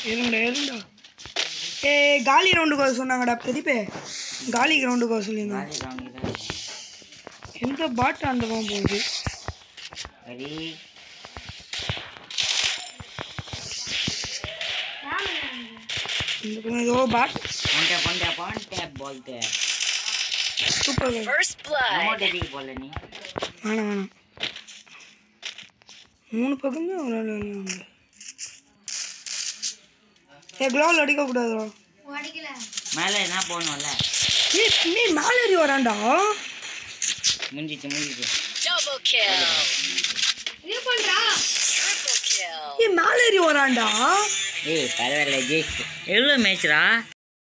ஏறுண்டா ஏய் காலி ரவுண்டுக்கு வர சொன்னாங்கடா பெரியப்பே காலி கிரவுண்டுக்கு வர சொல்லியிருந்தாங்க எந்த பாட்டு அந்த பக்கம் போகுது இந்த பக்கம் ஏதோ பாட் சூப்பர் வேணாம் 3 பக்கமே ஒரு க்ளோவில் அடிக்கக்கூடாதுடா மேலே என்ன போகணும்ல நீ மேலே ஏறி வரான்டா முடிஞ்சிச்சு மேலே ஏறி வரான்டா ஏய் பரவாயில்ல ஜெயிச்சு எவ்வளோ மேட்ச்ரா